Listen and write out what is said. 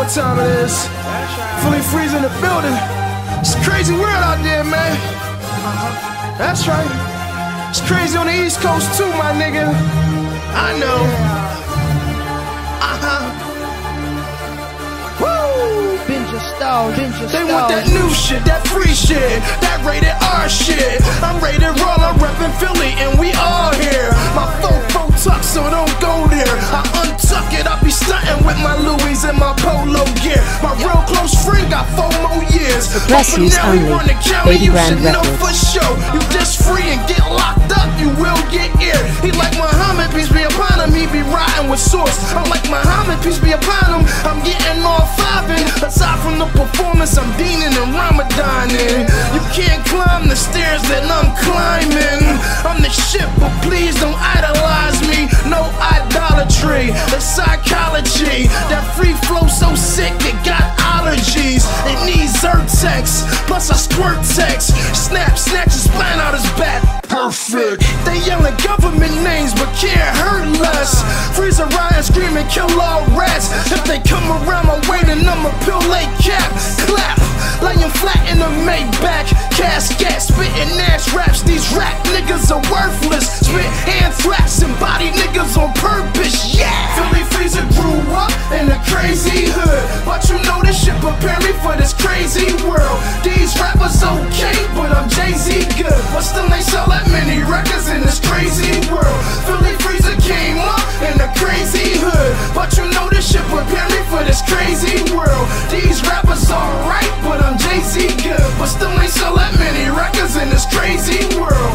what time it is. Fully freeze in the building. It's a crazy world out there, man. That's right. It's crazy on the East Coast too, my nigga. I know. Woo! They want that new shit, that free shit, that rated R shit. I'm rated raw, I'm reppin' Philly, and we all here. My fofo tuck, so don't go there. I untuck it, I be stuntin' with my Louis and my polo gear. My real close friend got 4 more years. Press use only. Babygrande Records. For sure, you just free and get locked up, you will get ear. He like Muhammad, peace be upon him, he be riding with swords. I'm like Muhammad, peace be upon him, I'm getting all five-in. Aside from the performance, I'm deaning and Ramadanin. You can't climb the stairs that I'm climbing. I'm the shit, but please don't idolize me. No idolatry, the psychology. That free flow so sick, it got allergies. It needs Zyrtex, plus I squirt text. Snap, snatch his spine out his back. Perfect. They yelling government names but can't hurt less. Freeze a riot, screaming, kill all rats. If they come around my way, then I'ma peel they cap. Clap, laying flat in the Maybach. Casket, spitting ass raps. These rap niggas are worthless. Spit anthrax and body niggas on purpose. Yeah. Philly Freezer grew up in a crazy hood, but you know this shit prepare me for this crazy world. These rappers okay, but I'm Jay-Z good, but still ain't sell that many records in this crazy world. Philly Freezer came up in a crazy hood, but you know this shit prepare me for this crazy world. These rappers alright, but I'm Jay-Z good, but still ain't sell that many records in this crazy world.